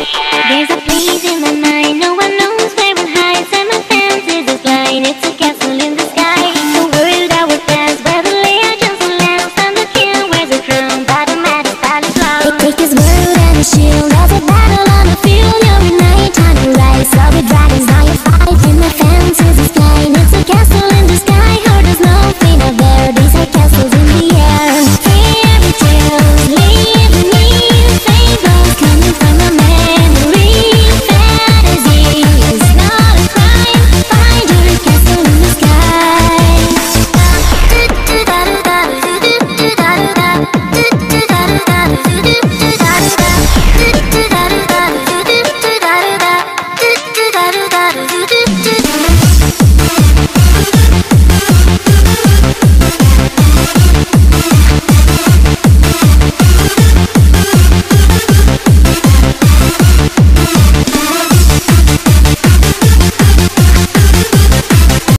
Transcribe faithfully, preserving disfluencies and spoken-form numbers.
There's a place in my mind, no one knows where it hides, and my fantasies is blind. It's a